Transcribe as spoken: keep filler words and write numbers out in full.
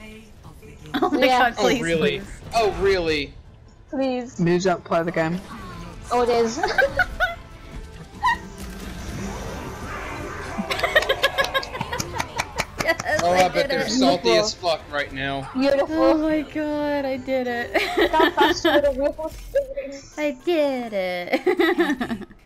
Oh my Yeah. god, please. Oh really? Please. Oh really? Please. Muselk, play the game. Oh, it is. Yes, Oh, I, I, bet did they're it. salty as fuck right now. Beautiful. Oh my god, I did it. Look how fast you would have ripples. I did it.